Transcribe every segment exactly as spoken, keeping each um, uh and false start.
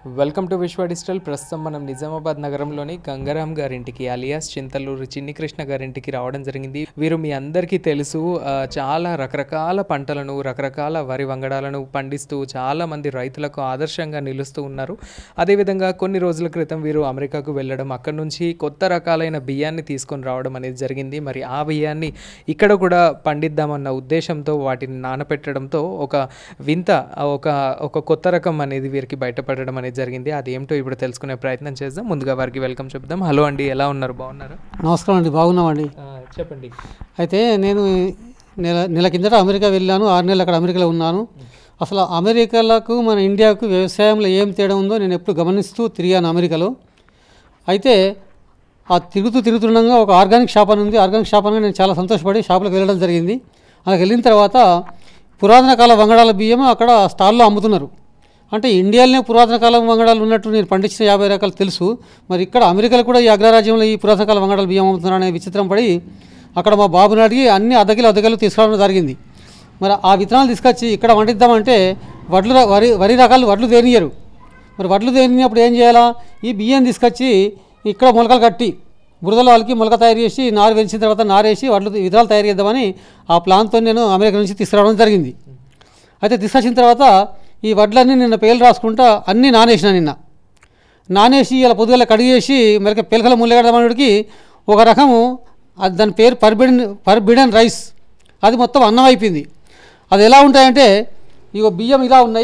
Welcome to విశ్వ digital. ప్రస్తుతం మనం నిజామాబాద్ నగరంలోని గంగారాం గారింటికి అలియాస్ చింతలూరు చిన్ని కృష్ణ గారింటికి రావడం జరిగింది. వీరు మీ అందరికీ తెలుసు, చాలా రకరకాల పంటలను రకరకాల వరి వంగడాలను పండిస్తూ చాలా మంది రైతులకు ఆదర్శంగా నిలుస్తూ ఉన్నారు. అదేవిధంగా కొన్ని రోజుల క్రితం వీరు అమెరికాకు వెళ్ళడం, అక్కడ నుంచి కొత్త రకాలైన బియ్యాన్ని తీసుకొని రావడం అనేది జరిగింది. మరి ఆ బియ్యాన్ని ఇక్కడ కూడా పండిద్దామన్న ఉద్దేశంతో వాటిని నానపెట్టడంతో ఒక వింత ఒక ఒక కొత్త రకం అనేది వీరికి బయటపడడం అనేది జరిగింది. అది ఏమిటో ఇప్పుడు తెలుసుకునే ప్రయత్నం చేద్దాం. ముందుగా వారికి వెల్కమ్ చెప్దాం. హలో అండి, ఎలా ఉన్నారు? బాగున్నారా? నమస్కారం అండి, బాగున్నామండి. చెప్పండి. అయితే నేను నెల నెల కిందట అమెరికా వెళ్ళాను. ఆరు నెలలు అక్కడ అమెరికాలో ఉన్నాను. అసలు అమెరికాలకు మన ఇండియాకు వ్యవసాయంలో ఏం తేడా ఉందో నేను ఎప్పుడు గమనిస్తూ తిరిగాను అమెరికాలో. అయితే ఆ తిరుగుతూ తిరుగుతుండగా ఒక ఆర్గానిక్ షాప్ అని ఉంది. ఆర్గానిక్ షాప్ అని నేను చాలా సంతోషపడి షాపులకు వెళ్ళడం జరిగింది. అలా వెళ్ళిన తర్వాత పురాతన కాల వంగడాల బియ్యం అక్కడ స్టాల్లో అమ్ముతున్నారు. అంటే ఇండియాలోనే పురాతన కాలం వంగడాలు ఉన్నట్టు నేను పండించిన యాభై రకాలు తెలుసు. మరి ఇక్కడ అమెరికాలో కూడా ఈ అగ్రరాజ్యంలో ఈ పురాతన కాల వంగడాల బియ్యం అమ్ముతున్నారు అనే విచిత్రం పడి అక్కడ మా బాబుని అడిగి అన్ని అద్దకిలు అద్దకిలు తీసుకురావడం జరిగింది. మరి ఆ విత్తనాలు తీసుకొచ్చి ఇక్కడ వండిద్దామంటే వడ్లు వరి వరి రకాలు వడ్లు తేనియరు. మరి వడ్లు తేనినప్పుడు ఏం చేయాలా? ఈ బియ్యం తీసుకొచ్చి ఇక్కడ మొలకలు కట్టి బురదలో వాళ్ళకి మొలక తయారు చేసి నారు పెంచిన తర్వాత నారేసి వడ్లు విత్తనాలు తయారు చేద్దామని ఆ ప్లాన్తో నేను అమెరికా నుంచి తీసుకురావడం జరిగింది. అయితే తీసుకొచ్చిన తర్వాత ఈ వడ్లన్నీ నిన్న పేలు రాసుకుంటా అన్నీ నానేసిన. నిన్న నానేసి ఇలా పొద్దుగల కడిగేసి మరి పిలకల ముల్లగడమనుడికి ఒక రకము దాని పేరు పర్బిడన్ పర్బిడన్ రైస్, అది మొత్తం అన్నం అయిపోయింది. అది ఎలా ఉంటాయంటే ఇగో బియ్యం ఇలా ఉన్నాయి,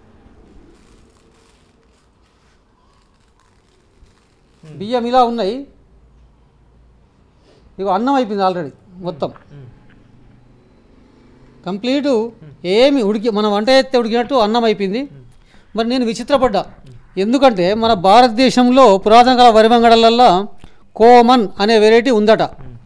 బియ్యం ఇలా ఉన్నాయి, ఇగో అన్నం అయిపోయింది ఆల్రెడీ మొత్తం కంప్లీటు. ఏమి ఉడికి మనం వంట ఎత్తే ఉడికినట్టు అన్నం అయిపోయింది. మరి నేను విచిత్రపడ్డా, ఎందుకంటే మన భారతదేశంలో పురాతన కాల వరి వంగడాలల్లో కోమన్ అనే వెరైటీ ఉందట.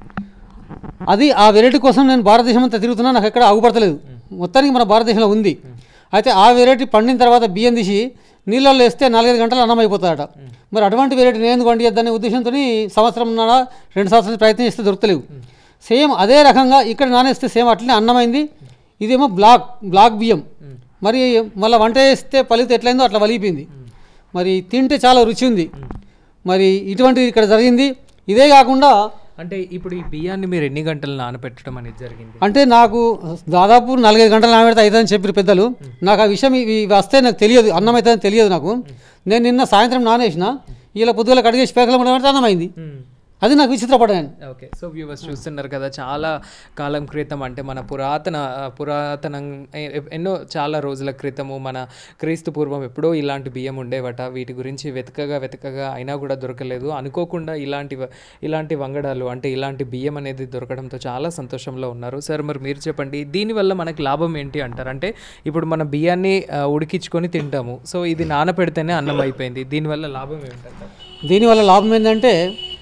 అది ఆ వెరైటీ కోసం నేను భారతదేశం అంతా తిరుగుతున్నా, నాకు ఎక్కడ ఆగుపడతలేదు. మొత్తానికి మన భారతదేశంలో ఉంది. అయితే ఆ వెరైటీ పండిన తర్వాత బియ్యం తీసి నీళ్ళల్లో వేస్తే నాలుగైదు గంటలు అన్నం అయిపోతాడట. మరి అటువంటి వెరైటీ నేను ఎందుకు వండియద్దనే ఉద్దేశంతో సంవత్సరం నాడ రెండు సంవత్సరాలు ప్రయత్నం చేస్తే దొరకలేవు. సేమ్ అదే రకంగా ఇక్కడ నానేస్తే సేమ్ అట్లనే అన్నమైంది. ఇదేమో బ్లాక్ బ్లాక్ బియ్యం. మరి మళ్ళీ వంట చేస్తే ఫలితం ఎట్లయిందో అట్లా వలిగిపోయింది. మరి తింటే చాలా రుచి ఉంది. మరి ఇటువంటిది ఇక్కడ జరిగింది. ఇదే కాకుండా అంటే ఇప్పుడు ఈ బియ్యాన్ని మీరు ఎన్ని గంటలు నానబెట్టడం అనేది జరిగింది? అంటే నాకు దాదాపు నాలుగైదు గంటలు నానబెడితే అవుతుందని చెప్పారు పెద్దలు. నాకు ఆ విషయం ఇవి వస్తే నాకు తెలియదు, అన్నం అవుతుందని తెలియదు నాకు. నేను నిన్న సాయంత్రం నానేసిన, ఇలా పొద్దుగల కడిగేసి పేకలు పెడితే అన్నం అయింది. అది నాకు విచిత్రపడ్డాను. ఓకే, సో వ్యూవర్స్ చూస్తున్నారు కదా, చాలా కాలం క్రితం అంటే మన పురాతన పురాతన ఎన్నో చాలా రోజుల క్రితము మన క్రీస్తు పూర్వం ఎప్పుడో ఇలాంటి బియ్యం ఉండేవట. వీటి గురించి వెతకగా వెతకగా అయినా కూడా దొరకలేదు. అనుకోకుండా ఇలాంటి ఇలాంటి వంగడాలు అంటే ఇలాంటి బియ్యం అనేది దొరకడంతో చాలా సంతోషంలో ఉన్నారు. సార్, మరి మీరు చెప్పండి, దీనివల్ల మనకి లాభం ఏంటి అంటారు? అంటే ఇప్పుడు మన బియ్యాన్ని ఉడికించుకొని తింటాము, సో ఇది నానపెడితేనే అన్నం అయిపోయింది, దీనివల్ల లాభం ఏంటంటారు? దీనివల్ల లాభం ఏంటంటే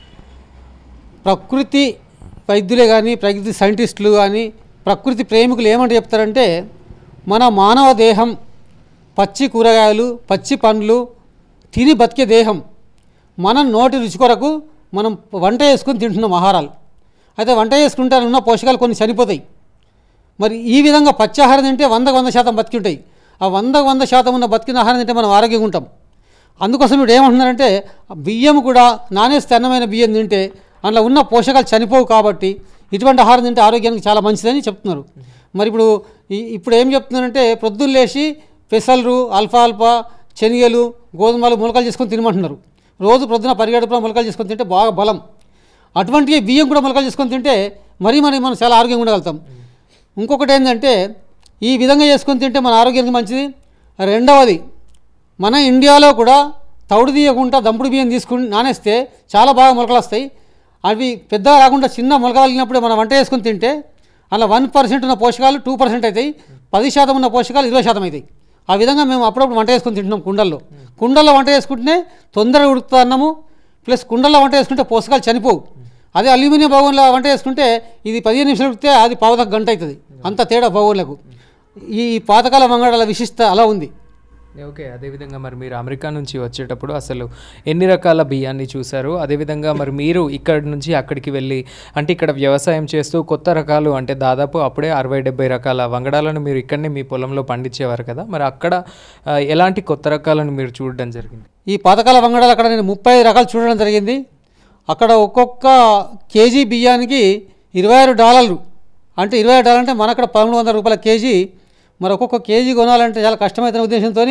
ప్రకృతి వైద్యులే కానీ ప్రకృతి సైంటిస్టులు కానీ ప్రకృతి ప్రేమికులు ఏమంటే చెప్తారంటే, మన మానవ దేహం పచ్చి కూరగాయలు పచ్చి పండ్లు తిని బతికే దేహం. మనం నోటి రుచి కొరకు మనం వంట చేసుకుని తింటున్నాం ఆహారాలు. అయితే వంట చేసుకుంటే ఉన్న పోషకాలు కొన్ని చనిపోతాయి. మరి ఈ విధంగా పచ్చి ఆహారం తింటే వందకు వంద శాతం బతికి ఉంటాయి. ఆ వందకు వంద శాతం ఉన్న బతికిన ఆహారం తింటే మనం ఆరోగ్యంగా ఉంటాం. అందుకోసం ఇప్పుడు ఏమంటున్నారంటే బియ్యం కూడా నానేస్తే అన్నమైన బియ్యం తింటే అందులో ఉన్న పోషకాలు చనిపోవు, కాబట్టి ఇటువంటి ఆహారం తింటే ఆరోగ్యానికి చాలా మంచిదని చెప్తున్నారు. మరి ఇప్పుడు ఇప్పుడు ఏం చెప్తున్నారంటే ప్రొద్దులు లేచి పెసలు అల్ఫా అల్ఫా శనగలు గోధుమలు మొలకలు చేసుకొని తినమంటున్నారు. రోజు ప్రొద్దున పరిగెడుపున మొలకలు చేసుకొని తింటే బాగా బలం. అటువంటి బియ్యం కూడా మొలకలు చేసుకొని తింటే మరీ మరి మనం చాలా ఆరోగ్యంగా ఉండగలుగుతాం. ఇంకొకటి ఏంటంటే ఈ విధంగా చేసుకొని తింటే మన ఆరోగ్యానికి మంచిది. రెండవది, మన ఇండియాలో కూడా తౌడు తీయకుండా దంపుడు బియ్యం తీసుకుని నానేస్తే చాలా బాగా మొలకలు వస్తాయి. అవి పెద్దగా రాకుండా చిన్న మొలకలు వెళ్ళినప్పుడు మనం వంట చేసుకుని తింటే అలా వన్ పర్సెంట్ ఉన్న పోషకాలు టూ పర్సెంట్ అవుతాయి, పది శాతం ఉన్న పోషకాలు ఇరవై శాతం అవుతాయి. ఆ విధంగా మేము అప్పుడప్పుడు వంట చేసుకుని తింటున్నాం కుండల్లో. కుండల్లో వంట చేసుకుంటేనే తొందరగా ఉడుకుతా అన్నము, ప్లస్ కుండల్లో వంట చేసుకుంటే పోషకాలు చనిపోవు. అదే అల్యూమినియం బౌన్లో వంట చేసుకుంటే ఇది పదిహేను నిమిషాలు ఉడికితే అది పావుదొక గంట అవుతుంది. అంత తేడా బౌన్లకు. ఈ పాతకాల వంగడాల విశిష్టత అలా ఉంది. ఓకే. అదేవిధంగా మరి మీరు అమెరికా నుంచి వచ్చేటప్పుడు అసలు ఎన్ని రకాల బియ్యాన్ని చూసారు? అదేవిధంగా మరి మీరు ఇక్కడి నుంచి అక్కడికి వెళ్ళి అంటే ఇక్కడ వ్యవసాయం చేస్తూ కొత్త రకాలు అంటే దాదాపు అప్పుడే అరవై డెబ్బై రకాల వంగడాలను మీరు ఇక్కడనే మీ పొలంలో పండించేవారు కదా! మరి అక్కడ ఆహ్, ఎలాంటి కొత్త రకాలను మీరు చూడడం జరిగింది? ఈ పాతకాల వంగడాలు అక్కడ నేను ముప్పై ఐదు రకాలు చూడడం జరిగింది. అక్కడ ఒక్కొక్క కేజీ బియ్యానికి ఇరవై ఆరు డాలర్లు అంటే ఇరవై ఆరు డాలర్లు అంటే మన అక్కడ పదమూడు వందల రూపాయల కేజీ. మరి ఒక్కొక్క కేజీ కొనాలంటే చాలా కష్టమవుతున్న ఉద్దేశంతో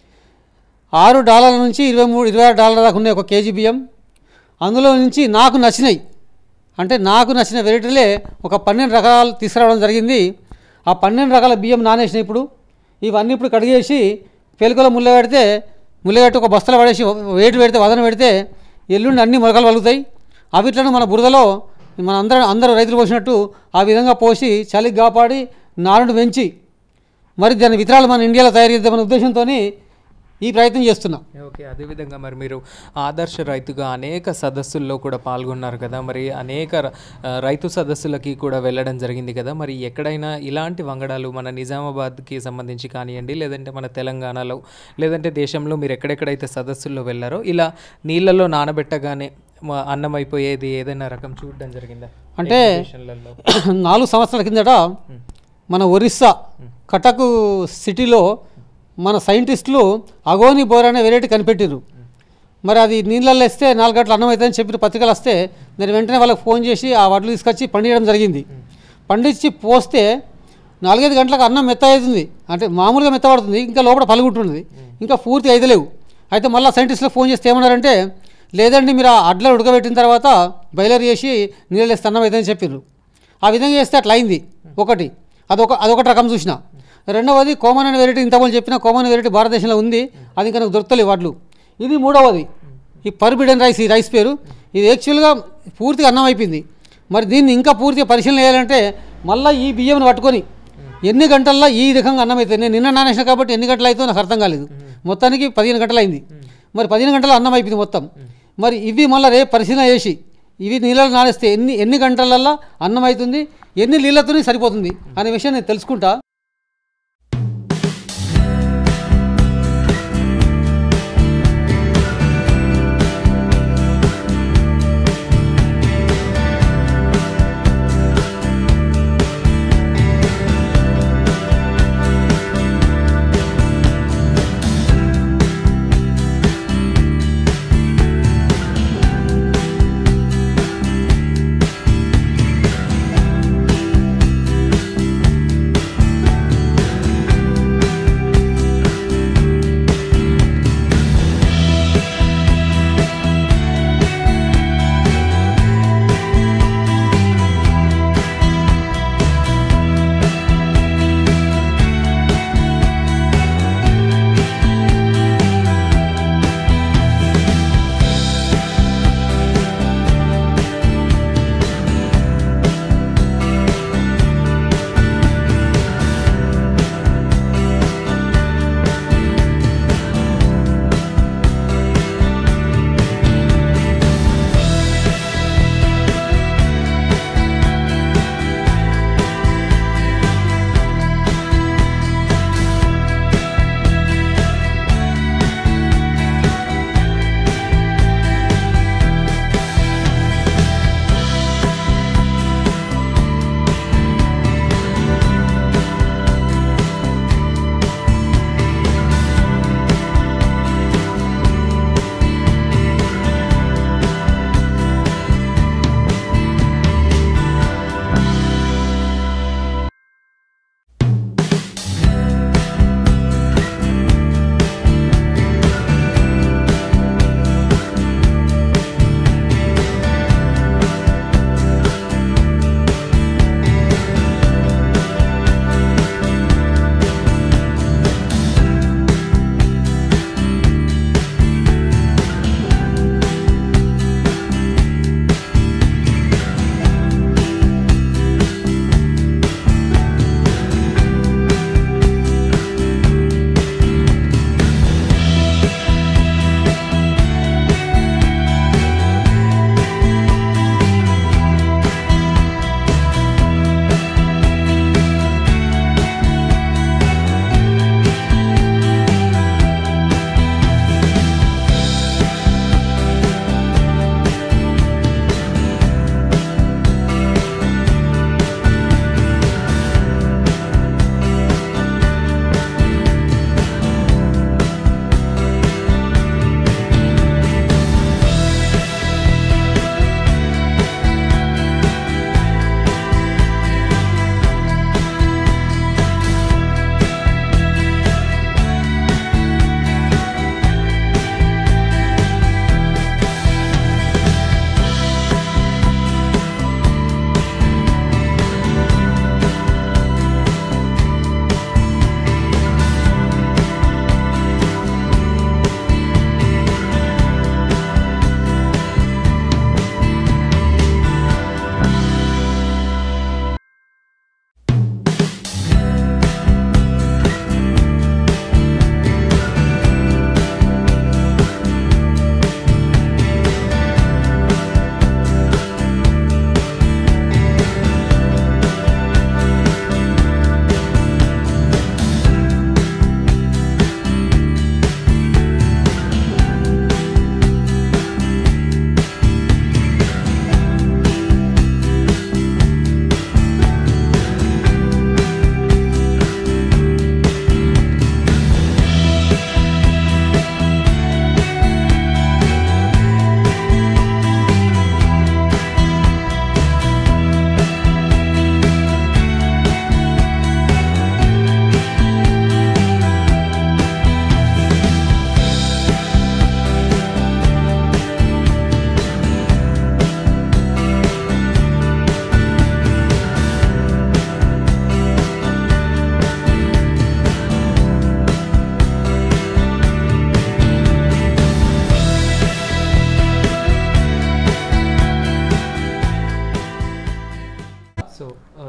ఆరు డాలర్ల నుంచి ఇరవై మూడు ఇరవై ఆరు డాలర్ల దాకా ఉన్నాయి ఒక కేజీ బియ్యం. అందులో నుంచి నాకు నచ్చినాయి అంటే నాకు నచ్చిన వెరైటీలే ఒక పన్నెండు రకాలు తీసుకురావడం జరిగింది. ఆ పన్నెండు రకాల బియ్యం నానేసినాయి. ఇప్పుడు ఇవన్నీ ఇప్పుడు కడిగేసి పెలుకలో ముళ్ళ పెడితే ముళ్ళ పెట్టి ఒక బస్తలో పడేసి వేటు పెడితే వదన పెడితే ఎల్లుండి అన్ని మొలకలు వలుగుతాయి. అవిట్లను మన బురదలో మన అందరూ అందరూ రైతులు పోసినట్టు ఆ విధంగా పోసి చలికి కాపాడి నారును పెంచి మరి దాని విత్తనాలు మన ఇండియాలో తయారు చేద్దామనే ఉద్దేశంతో ఈ ప్రయత్నం చేస్తున్నాం. ఓకే. అదేవిధంగా మరి మీరు ఆదర్శ రైతుగా అనేక సదస్సుల్లో కూడా పాల్గొన్నారు కదా! మరి అనేక ర ఆహ్, రైతు సదస్సులకి కూడా వెళ్ళడం జరిగింది కదా! మరి ఎక్కడైనా ఇలాంటి వంగడాలు మన నిజామాబాద్‌కి సంబంధించి కానియండి, లేదంటే మన తెలంగాణలో, లేదంటే దేశంలో మీరు ఎక్కడెక్కడైతే సదస్సుల్లో వెళ్లారో ఇలా నీళ్ళలో నానబెట్టగానే మ అన్నం అయిపోయేది ఏదైనా రకం చూడడం జరిగిందా? అంటే ఎగ్జిబిషన్‌లలో? నాలుగు సంవత్సరాల కిందట మన ఒరిస్సా కటక్ సిటీలో మన సైంటిస్టులు అగోని బోర్ అనే వెరైటీ కనిపెట్టారు. మరి అది నీళ్ళల్లో వేస్తే నాలుగు గంటలు అన్నం అవుతుందని చెప్పిన పత్రికలు వస్తే నేను వెంటనే వాళ్ళకి ఫోన్ చేసి ఆ వడ్లు తీసుకొచ్చి పండించడం జరిగింది. పండించి పోస్తే నాలుగైదు గంటలకు అన్నం మెత్త అవుతుంది అంటే మామూలుగా మెత్తపడుతుంది, ఇంకా లోపల పలుగుంటుంది, ఇంకా పూర్తి అయితలేవు. అయితే మళ్ళీ సైంటిస్టులకు ఫోన్ చేస్తే ఏమన్నారంటే లేదండి మీరు ఆ అడ్లను ఉడకబెట్టిన తర్వాత బయలర్ చేసి నీళ్ళు వేస్తే అన్నం అవుతుందని చెప్పారు. ఆ విధంగా చేస్తే అట్లా అయింది ఒకటి. అదొక అదొకటి రకం చూసిన. రెండవది కోమన్ అనే వెరైటీ ఇంతకుముందు చెప్పిన కోమన్ వెరైటీ భారతదేశంలో ఉంది, అది ఇంకా నాకు దొరకలేదు వాటిలు. ఇది మూడవది ఈ పర్బిడెన్ రైస్, ఈ రైస్ పేరు. ఇది యాక్చువల్గా పూర్తిగా అన్నం అయిపోయింది. మరి దీన్ని ఇంకా పూర్తిగా పరిశీలన చేయాలంటే మళ్ళీ ఈ బియ్యంని పట్టుకొని ఎన్ని గంటల్లో ఈ రకంగా అన్నం అవుతుంది. నేను నిన్న నానేసిన కాబట్టి ఎన్ని గంటలు అవుతుందో నాకు అర్థం కాలేదు. మొత్తానికి పదిహేను గంటలు అయింది. మరి పదిహేను గంటల అన్నం అయిపోయింది మొత్తం. మరి ఇవి మళ్ళీ రేపు పరిశీలన చేసి ఇవి నీళ్ళలో నానేస్తే ఎన్ని ఎన్ని గంటలల్లో అన్నం అవుతుంది, ఎన్ని నీళ్ళతోనే సరిపోతుంది అనే విషయం నేను తెలుసుకుంటా.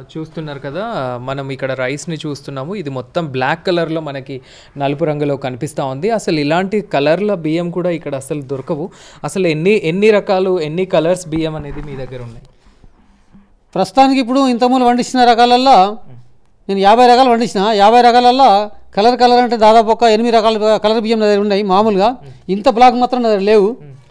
చూస్తున్నారు కదా, మనం ఇక్కడ రైస్ని చూస్తున్నాము. ఇది మొత్తం బ్లాక్ కలర్లో మనకి నలుపు రంగులో కనిపిస్తూ ఉంది. అసలు ఇలాంటి కలర్ల బియ్యం కూడా ఇక్కడ అసలు దొరకవు. అసలు ఎన్ని ఎన్ని రకాలు ఎన్ని కలర్స్ బియ్యం అనేది మీ దగ్గర ఉన్నాయి? ప్రస్తుతానికి ఇప్పుడు ఇంతకుముందు వండించిన రకాలల్లో నేను యాభై రకాలు వండించిన. యాభై రకాలల్లో కలర్ కలర్ అంటే దాదాపు ఒక ఎనిమిది రకాల కలర్ బియ్యం నా దగ్గర ఉన్నాయి. మామూలుగా ఇంత బ్లాక్ మాత్రం నా దగ్గర లేవు.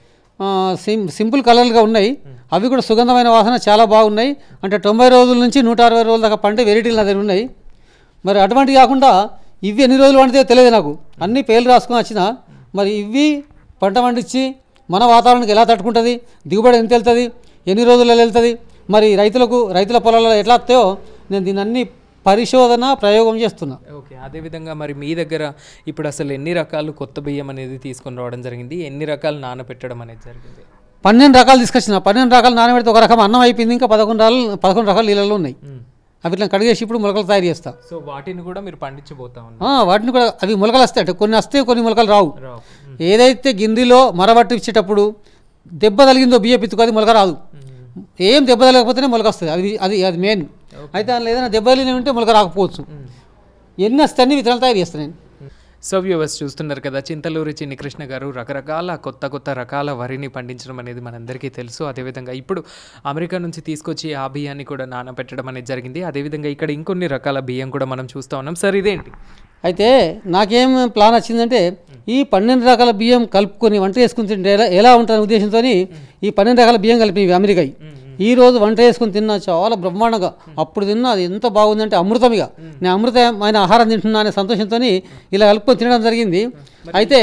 సిం సింపుల్ కలర్లుగా ఉన్నాయి. అవి కూడా సుగంధమైన వాసన చాలా బాగున్నాయి. అంటే తొంభై రోజుల నుంచి నూట అరవై రోజుల దాకా పండే వెరైటీలు నా దగ్గర ఉన్నాయి. మరి అటువంటివి కాకుండా ఇవి ఎన్ని రోజులు వండితే తెలియదు నాకు. అన్ని పేర్లు రాసుకొని వచ్చిన. మరి ఇవి పంట పండించి మన వాతావరణానికి ఎలా తట్టుకుంటుంది, దిగుబడి ఎంత వెళ్తుంది, ఎన్ని రోజులలో వెళ్తుంది, మరి రైతులకు రైతుల పొలాలలో ఎట్లా వస్తాయో నేను దీన్ని అన్ని పరిశోధన ప్రయోగం చేస్తున్నా. ఓకే, అదేవిధంగా మరి మీ దగ్గర ఇప్పుడు అసలు ఎన్ని రకాలు కొత్త బియ్యం అనేది తీసుకొని రావడం జరిగింది, ఎన్ని రకాలు నానబెట్టడం అనేది జరిగింది? పన్నెండు రకాలు తీసుకొచ్చిన. పన్నెండు రకాలు నానబెడితే ఒక రకం అన్నం అయిపోయింది. ఇంకా పదకొండు రకాలు పదకొండు రకాల నీళ్ళలో ఉన్నాయి. అవి ఇట్లా కడిగేసి ఇప్పుడు మొలకలు తయారు చేస్తా. సో వాటిని కూడా మీరు పండించబోతా ఉన్నారు? వాటిని కూడా అవి మొలకలు వస్తాయి. అంటే కొన్ని వస్తాయి, కొన్ని మొలకలు రావు. ఏదైతే గిన్నెలో మరబట్టి ఇచ్చేటప్పుడు దెబ్బ తగిలిందో బియ్య పిత్తుకు అది మొలక రాదు. ఏం దెబ్బ తగలేకపోతేనే మొలక వస్తుంది. అది అది అది మెయిన్. అయితే అందులో ఏదైనా దెబ్బ తగిలిన ఉంటే మొలక రాకపోవచ్చు. ఎన్ని వస్తాయి అన్ని విత్తనాలు తయారు చేస్తాను నేను. సో వ్యూవర్స్ చూస్తున్నారు కదా, చింతలూరి చిన్ని కృష్ణ గారు రకరకాల కొత్త కొత్త రకాల వరిని పండించడం అనేది మనందరికీ తెలుసు. అదేవిధంగా ఇప్పుడు అమెరికా నుంచి తీసుకొచ్చి ఆ బియ్యాన్ని కూడా నానబెట్టడం అనేది జరిగింది. అదేవిధంగా ఇక్కడ ఇంకొన్ని రకాల బియ్యం కూడా మనం చూస్తూ ఉన్నాం. సార్ ఇదేంటి? అయితే నాకేం ప్లాన్ వచ్చిందంటే ఈ పన్నెండు రకాల బియ్యం కలుపుకొని వంట చేసుకుని తింటే ఎలా ఎలా ఉంటుందనే ఉద్దేశంతో ఈ పన్నెండు రకాల బియ్యం కలిపి అమెరికాయి ఈ రోజు వంట చేసుకుని తిన్నా చాలా బ్రహ్మాండంగా. అప్పుడు తిన్నా అది ఎంత బాగుందంటే అమృతమిగా. నేను అమృతమైన ఆహారం తింటున్నా అనే సంతోషంతో ఇలా కలుపుకొని తినడం జరిగింది. అయితే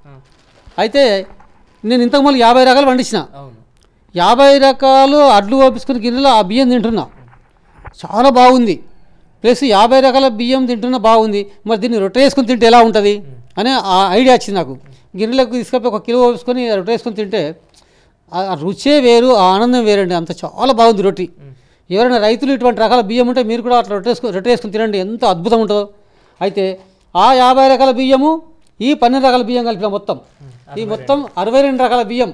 అయితే నేను ఇంతకు మళ్ళీ యాభై రకాలు వండించిన. యాభై రకాలు అడ్లు ఓపించుకుని గిన్నెలో ఆ బియ్యం తింటున్నా, చాలా బాగుంది. ప్లస్ యాభై రకాల బియ్యం తింటున్నా బాగుంది. మరి దీన్ని రొట్టె వేసుకుని తింటే ఎలా ఉంటుంది అనే ఆ ఐడియా వచ్చింది నాకు. గిన్నెలకు తీసుకపోయి ఒక కిలో వేసుకొని రొట్టె వేసుకొని తింటే ఆ రుచే వేరు, ఆ ఆనందం వేరండి. అంత చాలా బాగుంది రొట్టి. ఎవరైనా రైతులు ఇటువంటి రకాల బియ్యం ఉంటే మీరు కూడా అట్లా రొట్టె వేసుకొని రొట్టె వేసుకొని తినండి, ఎంత అద్భుతం ఉంటుందో. అయితే ఆ యాభై రకాల బియ్యము ఈ పన్నెండు రకాల బియ్యం కలిపిన మొత్తం ఈ మొత్తం అరవై రెండు రకాల బియ్యం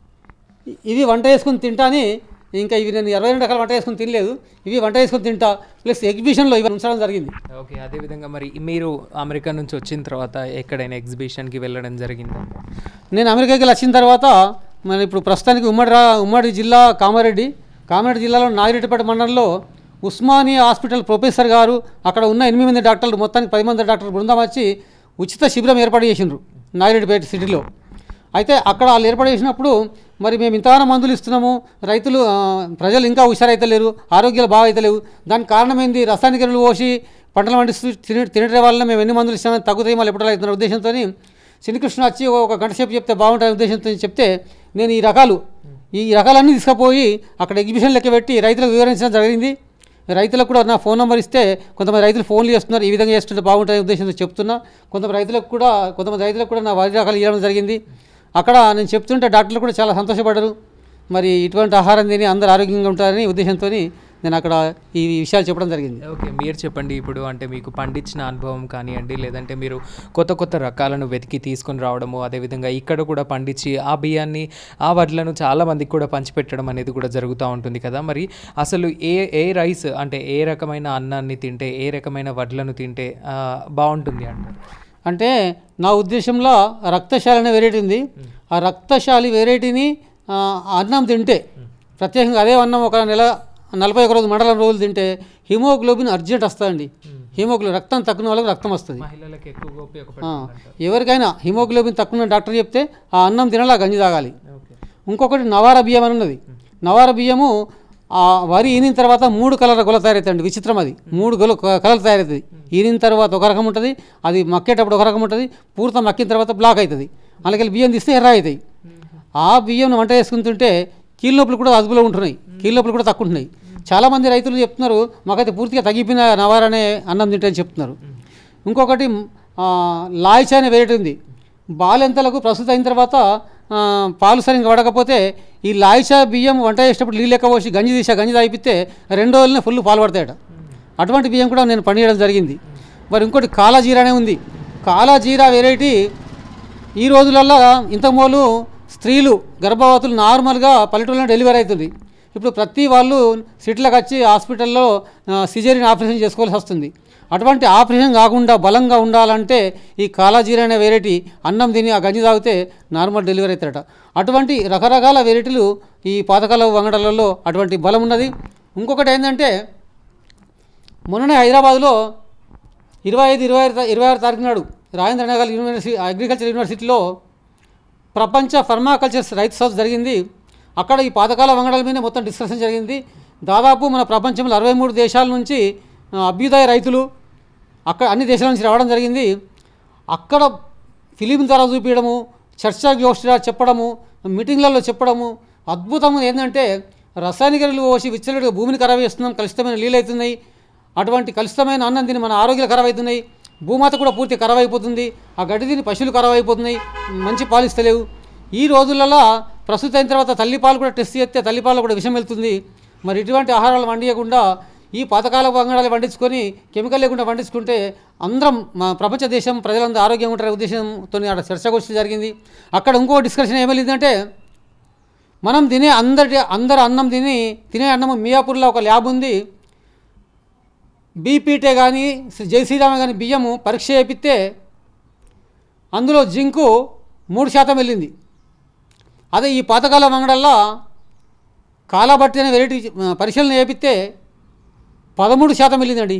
ఇవి వంట వేసుకొని తింటాని. ఇంకా ఇవి నేను అరవై రెండు రకాల వంట వేసుకొని తినలేదు, ఇవి వంట వేసుకొని తింటా. ప్లస్ ఎగ్జిబిషన్లో ఇవి ఉంచడం జరిగింది. ఓకే, అదేవిధంగా మరి మీరు అమెరికా నుంచి వచ్చిన తర్వాత ఎక్కడైనా ఎగ్జిబిషన్కి వెళ్ళడం జరిగింది? నేను అమెరికాకి వచ్చిన తర్వాత మన ఇప్పుడు ప్రస్తుతానికి ఉమ్మడి రా ఉమ్మడి జిల్లా కామారెడ్డి కామారెడ్డి జిల్లాలో నాగిరెడ్డిపేట మండలంలో ఉస్మానియా హాస్పిటల్ ప్రొఫెసర్ గారు అక్కడ ఉన్న ఎనిమిది మంది డాక్టర్లు మొత్తానికి పది మంది డాక్టర్లు బృందం వచ్చి ఉచిత శిబిరం ఏర్పాటు చేసిండ్రు నాగిరెడ్డిపేట సిటీలో. అయితే అక్కడ వాళ్ళు ఏర్పాటు చేసినప్పుడు మరి మేము ఇంతగానో మందులు ఇస్తున్నాము, రైతులు ప్రజలు ఇంకా హుషారైతలేరు, ఆరోగ్యాలు బాగా అవుతలేవు. దానికి కారణమైంది రసాయనిక ఎరువులు పోసి పంటలు పండిస్తూ తినే తినడం వల్ల మేము ఎన్ని మందులు ఇస్తామని తగ్గుతాయి మళ్ళీ ఎప్పుడు అవుతున్న ఉద్దేశంతో చిన్నకృష్ణ వచ్చి ఒక గంట సేపు చెప్తే బాగుంటుంది ఉద్దేశంతో చెప్తే నేను ఈ రకాలు ఈ రకాలన్నీ తీసుకుపోయి అక్కడ ఎగ్జిబిషన్ లెక్క పెట్టి రైతులకు వివరించడం జరిగింది. రైతులకు కూడా నా ఫోన్ నెంబర్ ఇస్తే కొంతమంది రైతులు ఫోన్లు చేస్తున్నారు, ఈ విధంగా చేస్తుంటే బాగుంటుంది ఉద్దేశంతో చెప్తున్నా. కొంతమంది రైతులకు కూడా కొంతమంది రైతులకు కూడా నా వరి రకాలు ఇవ్వడం జరిగింది. అక్కడ నేను చెప్తుంటే డాక్టర్లు కూడా చాలా సంతోషపడ్డారు. మరి ఇటువంటి ఆహారం తిని అందరూ ఆరోగ్యంగా ఉంటారని ఉద్దేశంతో నేను అక్కడ ఈ విషయాలు చెప్పడం జరిగింది. ఓకే, మీరు చెప్పండి ఇప్పుడు, అంటే మీకు పండించిన అనుభవం కానివ్వండి, లేదంటే మీరు కొత్త కొత్త రకాలను వెతికి తీసుకొని రావడము, అదేవిధంగా ఇక్కడ కూడా పండించి ఆ బియ్యాన్ని ఆ వడ్లను చాలామందికి కూడా పంచిపెట్టడం అనేది కూడా జరుగుతూ ఉంటుంది కదా. మరి అసలు ఏ ఏ రైస్ అంటే ఏ రకమైన అన్నాన్ని తింటే, ఏ రకమైన వడ్లను తింటే బాగుంటుంది అంటారు? అంటే నా ఉద్దేశంలో రక్తశాలి అనే వెరైటీ ఉంది. ఆ రక్తశాలి వెరైటీని అన్నం తింటే ప్రత్యేకంగా అదే అన్నం ఒక నెల నలభై ఒక రోజు మండలం రోజులు తింటే హిమోగ్లోబిన్ అర్జెంట్ వస్తుందండి. హిమోగ్లోబిన్ రక్తం తక్కువ వాళ్ళకి రక్తం వస్తుంది. ఎవరికైనా హిమోగ్లోబిన్ తక్కువ డాక్టర్ చెప్తే ఆ అన్నం తినాలా, గంజి తాగాలి. ఇంకొకటి నవార బియ్యం అని ఉన్నది. నవార బియ్యము ఆ వరి ఈనిన తర్వాత మూడు కలర్ గొల తయారవుతాయండి. విచిత్రం, అది మూడు గొల కలర్ తయారవుతుంది. ఈనిన తర్వాత ఒక రకం ఉంటుంది, అది మక్కేటప్పుడు ఒక రకం ఉంటుంది, పూర్తి మక్కిన తర్వాత బ్లాక్ అవుతుంది. అందుకెళ్ళి బియ్యం తీస్తే ఎర్ర అవుతాయి. ఆ బియ్యం వంట చేసుకుని తింటే కీళ్ళ నొప్పులు కూడా అదుపులో ఉంటున్నాయి, కీళ్ళ నొప్పులు కూడా తక్కువ ఉంటున్నాయి. చాలామంది రైతులు చెప్తున్నారు మాకైతే పూర్తిగా తగ్గిపోయిన నవారనే అన్నం తింటే అని చెప్తున్నారు. ఇంకొకటి లాయిచా అనే వెరైటీ ఉంది. బాలెంతలకు ప్రస్తుతం అయిన తర్వాత పాలు సరిగ్గా పడకపోతే ఈ లాయిచా బియ్యం వంట చేసేటప్పుడు నీళ్ళు లెక్క పోసి గంజి తీసా గంజి తాగిపిస్తే రెండు రోజులనే ఫుల్ పాలు పడతాయట. అటువంటి బియ్యం కూడా నేను పండించడం జరిగింది. మరి ఇంకోటి కాలా జీరానే ఉంది. కాలా జీరా వెరైటీ ఈ రోజులలో ఇంతకుమూలు స్త్రీలు గర్భవతులు నార్మల్గా పల్లెటూళ్ళలో డెలివరీ అవుతుంది. ఇప్పుడు ప్రతి వాళ్ళు సిటీలకు వచ్చి హాస్పిటల్లో సిజేరియన్ ఆపరేషన్ చేసుకోవాల్సి వస్తుంది. అటువంటి ఆపరేషన్ కాకుండా బలంగా ఉండాలంటే ఈ కాలాజీర అనే వెరైటీ అన్నం తిని ఆ గంజి తాగితే నార్మల్ డెలివరీ అవుతారట. అటువంటి రకరకాల వెరైటీలు ఈ పాతకాల వంగడాలలో అటువంటి బలం ఉన్నది. ఇంకొకటి ఏంటంటే మొన్ననే హైదరాబాద్లో ఇరవై ఐదు ఇరవై ఐదు ఇరవై ఆరు తారీఖు నాడు రాజేంద్ర నగర్ యూనివర్సిటీ అగ్రికల్చర్ యూనివర్సిటీలో ప్రపంచ ఫర్మాకల్చర్స్ రైతు సదస్సు జరిగింది. అక్కడ ఈ పాతకాల వంగడాల మీద మొత్తం డిస్కషన్ జరిగింది. దాదాపు మన ప్రపంచంలో అరవై మూడు దేశాల నుంచి అభ్యుదయ రైతులు అక్కడ అన్ని దేశాల నుంచి రావడం జరిగింది. అక్కడ ఫిలిం ద్వారా చూపించడము, చర్చా గోష్ఠిగా చెప్పడము, మీటింగ్లలో చెప్పడము అద్భుతం. ఏంటంటే రసాయనిక ఎరువులు పోసి విచ్చలవిడిగా భూమిని ఖరాబ్ చేస్తున్నాం, కలుషితమైన నీళ్ళు అవుతున్నాయి, అటువంటి కలుషితమైన అన్నం తిని మన ఆరోగ్యాలు ఖరాబ్ అవుతున్నాయి, భూమాత కూడా పూర్తి ఖరాబ్ అయిపోతుంది, ఆ గడ్డి తిని పశువులు ఖరాబ్ అయిపోతున్నాయి, మంచి పాలు ఇస్తలేవు. ఈ రోజులలో ప్రస్తుతం అయిన తర్వాత తల్లిపాలు కూడా టెస్ట్ చేస్తే తల్లిపాలు కూడా విషం వెళ్తుంది. మరి ఇటువంటి ఆహారాలు వండియకుండా ఈ పాతకాల వంగడాలు వండించుకొని కెమికల్ లేకుండా వండించుకుంటే అందరం మా ప్రపంచ దేశం ప్రజలందరూ ఆరోగ్యంగా ఉంటారనే ఉద్దేశంతో అక్కడ చర్చగోష్ఠి జరిగింది. అక్కడ ఇంకో డిస్కషన్ ఏమైందంటే మనం తినే అందరి అందరు అన్నం తిని తినే అన్నం మియాపూర్లో ఒక ల్యాబ్ ఉంది. బీపీటే కానీ జై శ్రీరామ కానీ బియ్యము పరీక్ష చేపిస్తే అందులో జింకు మూడు శాతం వెళ్ళింది. అదే ఈ పాతకాల వంగడల్లో కాలాబట్టి అనే వెరైటీ పరిశీలన చేపిస్తే పదమూడు శాతం వెళ్ళిందండి.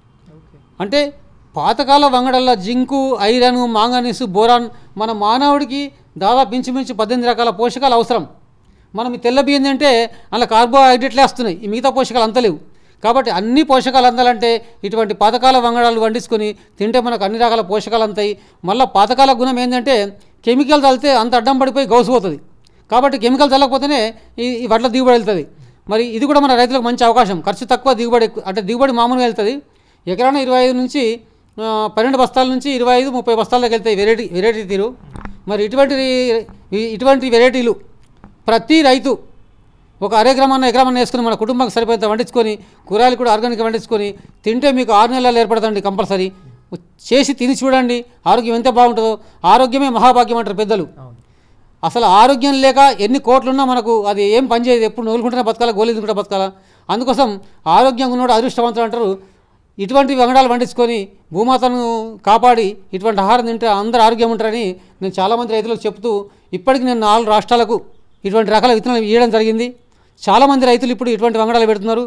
అంటే పాతకాల వంగడల్లో జింకు, ఐరన్, మాంగనీసు, బోరాన్ మన మానవుడికి దాదాపు ఇంచుమించు పద్దెనిమిది రకాల పోషకాలు అవసరం. మనం ఈ తెల్ల బియ్యం అంటే అలా కార్బోహైడ్రేట్లే వస్తున్నాయి, ఈ మిగతా పోషకాలు అంతలేవు. కాబట్టి అన్ని పోషకాలు అందాలంటే ఇటువంటి పాతకాల వంగడాలు వండించుకొని తింటే మనకు అన్ని రకాల పోషకాలు అంతాయి. మళ్ళీ పాతకాల గుణం ఏంటంటే కెమికల్ చల్లితే అంత అడ్డం పడిపోయి గౌసిపోతుంది. కాబట్టి కెమికల్ చల్లకపోతేనే ఈ ఈ వడ్ల దిగుబడి వెళ్తుంది. మరి ఇది కూడా మన రైతులకు మంచి అవకాశం, ఖర్చు తక్కువ, దిగుబడి ఎక్కువ. అంటే దిగుబడి మామూలుగా వెళ్తుంది. ఎకరాన ఇరవై ఐదు నుంచి పన్నెండు బస్తాల నుంచి ఇరవై ఐదు ముప్పై బస్తాలకు వెళ్తాయి వెరైటీ వెరైటీ తీరు. మరి ఇటువంటి ఇటువంటి వెరైటీలు ప్రతి రైతు ఒక అరే గ్రామాన్ని ఎకరామన్న వేసుకుని మన కుటుంబానికి సరిపోయేంత వండించుకొని కూరగాయలు కూడా ఆర్గానిక్ వండించుకొని తింటే మీకు ఆరు నెలలు ఏర్పడుతుంది కంపల్సరీ. చేసి తిని చూడండి, ఆరోగ్యం ఎంత బాగుంటుందో. ఆరోగ్యమే మహాభాగ్యం అంటారు పెద్దలు. అసలు ఆరోగ్యం లేక ఎన్ని కోట్లున్నా మనకు అది ఏం పనిచేయదు. ఎప్పుడు నూలుకుంటేనే బతకాలా, గోళీలు కూడా బతకాలా. అందుకోసం ఆరోగ్యంగా ఉన్నవాడు అదృష్టవంతులు అంటారు. ఇటువంటి వంగడాలు వండించుకొని భూమాతను కాపాడి ఇటువంటి ఆహారం తింటే అందరూ ఆరోగ్యం ఉంటారని నేను చాలామంది రైతులకు చెప్తూ ఇప్పటికి నేను నాలుగు రాష్ట్రాలకు ఇటువంటి రకాల విత్తనాలు ఇవ్వడం జరిగింది. చాలామంది రైతులు ఇప్పుడు ఇటువంటి వంగడాలు పెడుతున్నారు.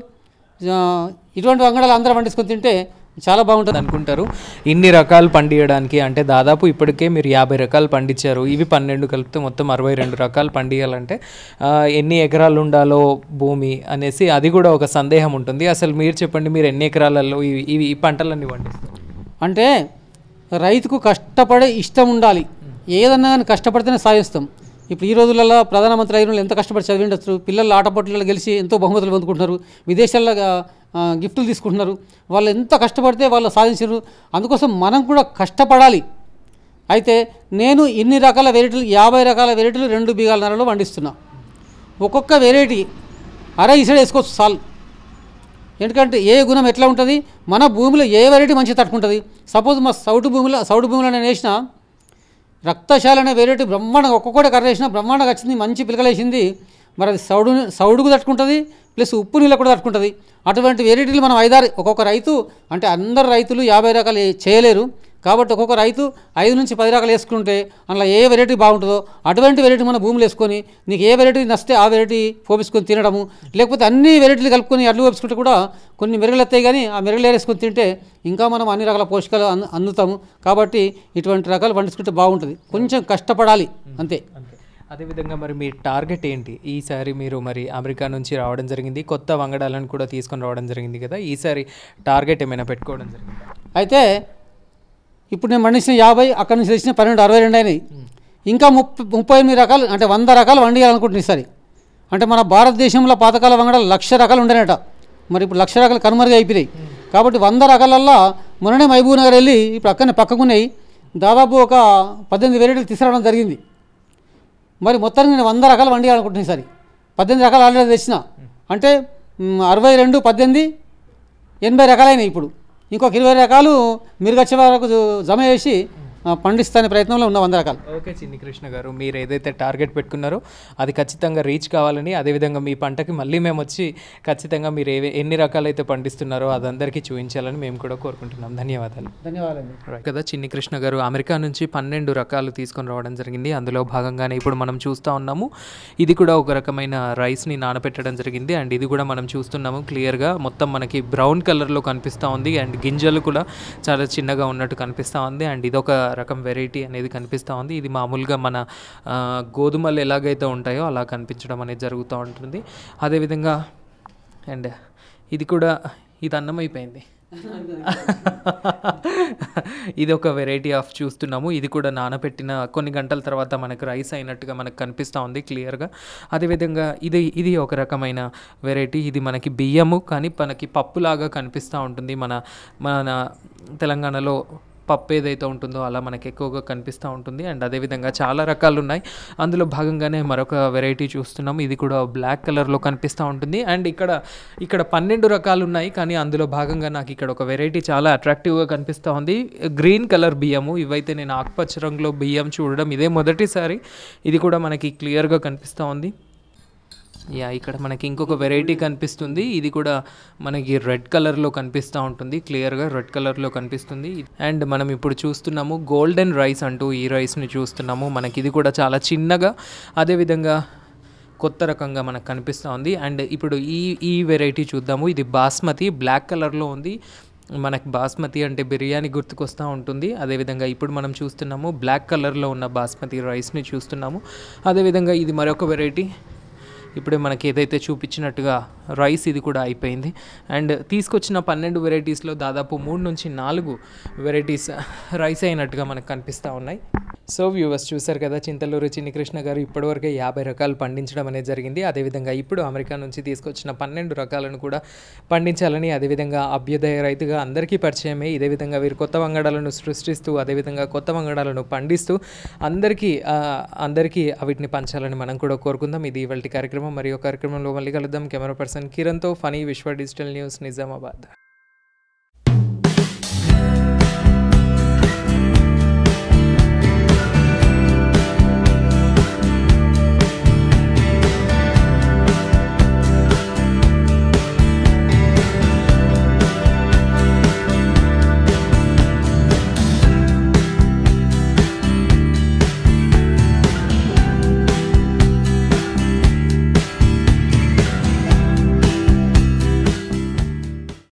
ఇటువంటి వంగడాలు అందరూ వండించుకొని తింటే చాలా బాగుంటుంది అనుకుంటారు. ఇన్ని రకాలు పండియడానికి అంటే దాదాపు ఇప్పటికే మీరు యాభై రకాలు పండించారు. ఇవి పన్నెండు కలిపితే మొత్తం అరవై రెండు రకాలు పండియాలంటే ఎన్ని ఎకరాలు ఉండాలో భూమి అనేసి అది కూడా ఒక సందేహం ఉంటుంది. అసలు మీరు చెప్పండి, మీరు ఎన్ని ఎకరాలలో ఇవి ఈ పంటలన్నీ పండిస్తారు? అంటే రైతుకు కష్టపడే ఇష్టం ఉండాలి. ఏదన్నా కానీ కష్టపడితేనే సాధిస్తాం. ఇప్పుడు ఈ రోజులలో ప్రధానమంత్రి అయిన వాళ్ళు ఎంత కష్టపడి చదివిండొచ్చు. పిల్లలు ఆటపోటీలలో గెలిచి ఎంతో బహుమతులు పొందుకుంటున్నారు, విదేశాల్లో గిఫ్టులు తీసుకుంటున్నారు. వాళ్ళు ఎంత కష్టపడితే వాళ్ళు సాధించారు. అందుకోసం మనం కూడా కష్టపడాలి. అయితే నేను ఇన్ని రకాల వెరైటీలు యాభై రకాల వెరైటీలు రెండు బీగాల నెలలో పండిస్తున్నా. ఒక్కొక్క వెరైటీ అర ఇసడ వేసుకోవచ్చు చాలు. ఎందుకంటే ఏ గుణం ఎట్లా ఉంటుంది, మన భూమిలో ఏ వెరైటీ మంచిగా తట్టుకుంటుంది. సపోజ్ మా సౌడు భూమిలో సౌడు భూమిలో నేను వేసిన రక్తశాల అనే వెరైటీ బ్రహ్మాండంగా ఒక్కొక్కటి కర్ర వేసినా బ్రహ్మాండంగా వచ్చింది, మంచి పిలకలు వేసింది. మరి అది సౌడు సౌడుకు తట్టుకుంటుంది, ప్లస్ ఉప్పు నీళ్ళకు కూడా తట్టుకుంటుంది. అటువంటి వెరైటీలు మనం ఐదారు ఒక్కొక్క రైతు అంటే అందరు రైతులు యాభై రకాలు చేయలేరు. కాబట్టి ఒక్కొక్క రైతు ఐదు నుంచి పది రకాలు వేసుకుంటే అందులో ఏ వెరైటీ బాగుంటుందో అటువంటి వెరైటీ మన భూములు వేసుకొని నీకు ఏ వెరైటీ నచ్చితే ఆ వెరైటీ పోపించుకొని తినడము. లేకపోతే అన్ని వెరైటీలు కలుపుకొని అడ్లు పోపించుకుంటే కూడా కొన్ని మెరుగులు వస్తాయి, కానీ ఆ మెరుగులు వేసుకొని తింటే ఇంకా మనం అన్ని రకాల పోషకాలు అందు అందుతాము. కాబట్టి ఇటువంటి రకాలు పండించుకుంటే బాగుంటుంది. కొంచెం కష్టపడాలి అంతే. అదేవిధంగా మరి మీ టార్గెట్ ఏంటి? ఈసారి మీరు మరి అమెరికా నుంచి రావడం జరిగింది, కొత్త వంగడాలను కూడా తీసుకొని రావడం జరిగింది కదా, ఈసారి టార్గెట్ ఏమైనా పెట్టుకోవడం జరిగింది? అయితే ఇప్పుడు నేను పండించిన యాభై, అక్కడి నుంచి తెచ్చిన పన్నెండు, అరవై రెండు అయినాయి. ఇంకా ముప్పై ముప్పై ఎనిమిది రకాలు అంటే వంద రకాలు వండియాలనుకుంటున్నాను ఈసారి. అంటే మన భారతదేశంలో పాతకాల వంగడాలు లక్ష రకాలు ఉండేనట. మరి ఇప్పుడు లక్ష రకాలు కనుమరుగా అయిపోయినాయి. కాబట్టి వంద రకాలల్లో మొన్ననే మహబూబ్ నగర్ వెళ్ళి ఇప్పుడు అక్కడనే పక్కకున్నాయి దాదాపు ఒక పద్దెనిమిది వెరైటీలు తీసుకురావడం జరిగింది. మరి మొత్తానికి నేను వంద రకాలు వండియాలనుకుంటున్నాను ఈసారి. పద్దెనిమిది రకాలు ఆల్రెడీ తెచ్చిన. అంటే అరవై రెండు పద్దెనిమిది ఎనభై రకాలైనాయి. ఇప్పుడు ఇంకొక ఇరవై రకాలు మీరు వచ్చే వరకు జమ చేసి ఆ, పండిస్తానే ప్రయత్నంలో ఉన్న వంద రకాలు. ఓకే చిన్ని కృష్ణ గారు, మీరు ఏదైతే టార్గెట్ పెట్టుకున్నారో అది ఖచ్చితంగా రీచ్ కావాలని, అదేవిధంగా మీ పంటకి మళ్ళీ మేము వచ్చి ఖచ్చితంగా మీరు ఏ ఎన్ని రకాలైతే పండిస్తున్నారో అదందరికీ చూపించాలని మేము కూడా కోరుకుంటున్నాం. ధన్యవాదాలు. ధన్యవాదాలు. రైట్ కదా చిన్ని కృష్ణ గారు అమెరికా నుంచి పన్నెండు రకాలు తీసుకొని రావడం జరిగింది. అందులో భాగంగానే ఇప్పుడు మనం చూస్తూ ఉన్నాము. ఇది కూడా ఒక రకమైన రైస్ని నానబెట్టడం జరిగింది. అండ్ ఇది కూడా మనం చూస్తున్నాము క్లియర్గా మొత్తం మనకి బ్రౌన్ కలర్లో కనిపిస్తూ ఉంది. అండ్ గింజలు కూడా చాలా చిన్నగా ఉన్నట్టు కనిపిస్తూ ఉంది. అండ్ ఇదొక రకం వెరైటీ అనేది కనిపిస్తూ ఉంది. ఇది మామూలుగా మన ఆ, గోధుమలు ఎలాగైతే ఉంటాయో అలా కనిపించడం అనేది జరుగుతూ ఉంటుంది. అదేవిధంగా అండ్ ఇది కూడా ఇది అన్నం అయిపోయింది. ఇది ఒక వెరైటీ ఆఫ్ చూస్తున్నాము. ఇది కూడా నానబెట్టిన కొన్ని గంటల తర్వాత మనకు రైస్ అయినట్టుగా మనకు కనిపిస్తూ ఉంది క్లియర్గా. అదేవిధంగా ఇది ఇది ఒక రకమైన వెరైటీ. ఇది మనకి బియ్యము కానీ మనకి పప్పులాగా కనిపిస్తూ ఉంటుంది. మన మన తెలంగాణలో పప్పు ఏదైతే ఉంటుందో అలా మనకి ఎక్కువగా కనిపిస్తూ ఉంటుంది. అండ్ అదేవిధంగా చాలా రకాలు ఉన్నాయి. అందులో భాగంగానే మరొక వెరైటీ చూస్తున్నాము. ఇది కూడా బ్లాక్ కలర్లో కనిపిస్తూ ఉంటుంది. అండ్ ఇక్కడ ఇక్కడ పన్నెండు రకాలు ఉన్నాయి, కానీ అందులో భాగంగా నాకు ఇక్కడ ఒక వెరైటీ చాలా అట్రాక్టివ్గా కనిపిస్తూ ఉంది. గ్రీన్ కలర్ బియ్యము. ఇవైతే నేను ఆకుపచ్చ రంగులో బియ్యం చూడడం ఇదే మొదటిసారి. ఇది కూడా మనకి క్లియర్గా కనిపిస్తూ ఉంది. యా ఇక్కడ మనకి ఇంకొక వెరైటీ కనిపిస్తుంది. ఇది కూడా మనకి రెడ్ కలర్లో కనిపిస్తూ ఉంటుంది. క్లియర్గా రెడ్ కలర్లో కనిపిస్తుంది. అండ్ మనం ఇప్పుడు చూస్తున్నాము గోల్డెన్ రైస్ అంటూ ఈ రైస్ని చూస్తున్నాము. మనకి ఇది కూడా చాలా చిన్నగా అదేవిధంగా కొత్త రకంగా మనకు కనిపిస్తూ ఉంది. అండ్ ఇప్పుడు ఈ ఈ వెరైటీ చూద్దాము. ఇది బాస్మతి బ్లాక్ కలర్లో ఉంది. మనకి బాస్మతి అంటే బిర్యానీ గుర్తుకొస్తూ ఉంటుంది. అదేవిధంగా ఇప్పుడు మనం చూస్తున్నాము బ్లాక్ కలర్లో ఉన్న బాస్మతి రైస్ని చూస్తున్నాము. అదేవిధంగా ఇది మరొక వెరైటీ. ఇప్పుడు మనకి ఏదైతే చూపించినట్టుగా రైస్ ఇది కూడా అయిపోయింది. అండ్ తీసుకొచ్చిన పన్నెండు వెరైటీస్లో దాదాపు మూడు నుంచి నాలుగు వెరైటీస్ రైస్ అయినట్టుగా మనకు కనిపిస్తూ ఉన్నాయి. సో వ్యూవర్స్ చూశారు కదా, చింతలూరు చిన్ని కృష్ణ గారు ఇప్పటివరకే యాభై రకాలు పండించడం అనేది జరిగింది. అదేవిధంగా ఇప్పుడు అమెరికా నుంచి తీసుకొచ్చిన పన్నెండు రకాలను కూడా పండించాలని, అదేవిధంగా అభ్యుదయ రైతుగా అందరికీ పరిచయమే. ఇదే విధంగా వీరు కొత్త వంగడాలను సృష్టిస్తూ అదేవిధంగా కొత్త వంగడాలను పండిస్తూ అందరికీ అందరికీ వీటిని పంచాలని మనం కూడా కోరుకుందాం. ఇది ఇవాల్టి కార్యక్రమం. మరియు కార్యక్రమంలో మళ్ళీ కలుద్దాం. కెమెరా పర్సన్ కిరణ్తో ఫనీ విశ్వ డిజిటల్ న్యూస్ నిజామాబాద్.